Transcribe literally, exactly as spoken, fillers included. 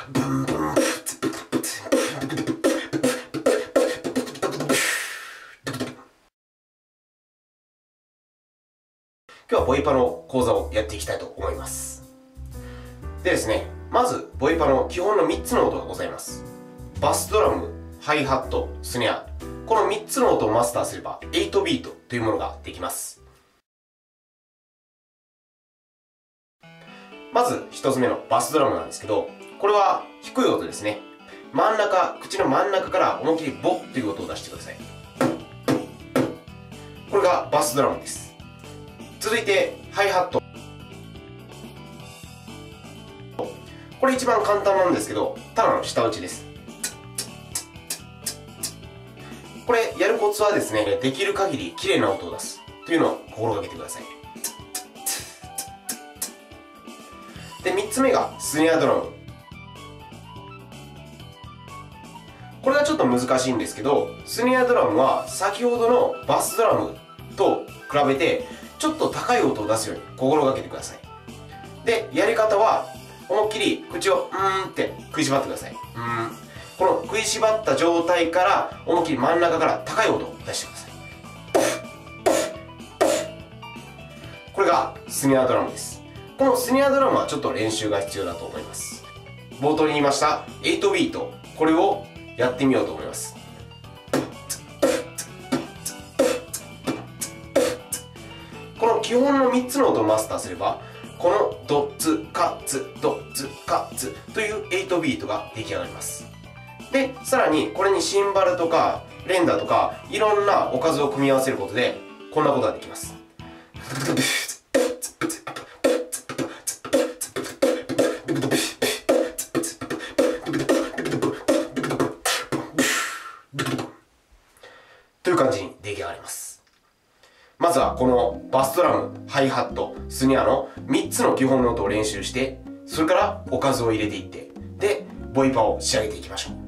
ブンブン。今日はボイパの講座をやっていきたいと思います。でですね、まずボイパの基本のみっつの音がございます。バスドラム、ハイハット、スネア。このみっつの音をマスターすればはちビートというものができます。まずひとつめのバスドラムなんですけど、これは低い音ですね。真ん中、口の真ん中から思いっきりボッという音を出してください。これがバスドラムです。続いてハイハット。これ一番簡単なんですけど、ただの舌打ちです。これやるコツはですね、できる限り綺麗な音を出すというのを心がけてください。で、みっつめがスネアドラム。これがちょっと難しいんですけど、スネアドラムは先ほどのバスドラムと比べてちょっと高い音を出すように心がけてください。で、やり方は思いっきり口をうーんって食いしばってください。うーん。この食いしばった状態から思いっきり真ん中から高い音を出してください。これがスネアドラムです。このスネアドラムはちょっと練習が必要だと思います。冒頭に言いましたはちビート、これをやってみようと思います。この基本のみっつの音をマスターすれば、このドッツカッツドッツカッツというはちビートが出来上がります。で、さらにこれにシンバルとか連打とかいろんなおかずを組み合わせることでこんなことができます。という感じに出来上がります。まずはこのバスドラム、ハイハット、スネアのみっつの基本の音を練習して、それからおかずを入れていって、で、ボイパを仕上げていきましょう。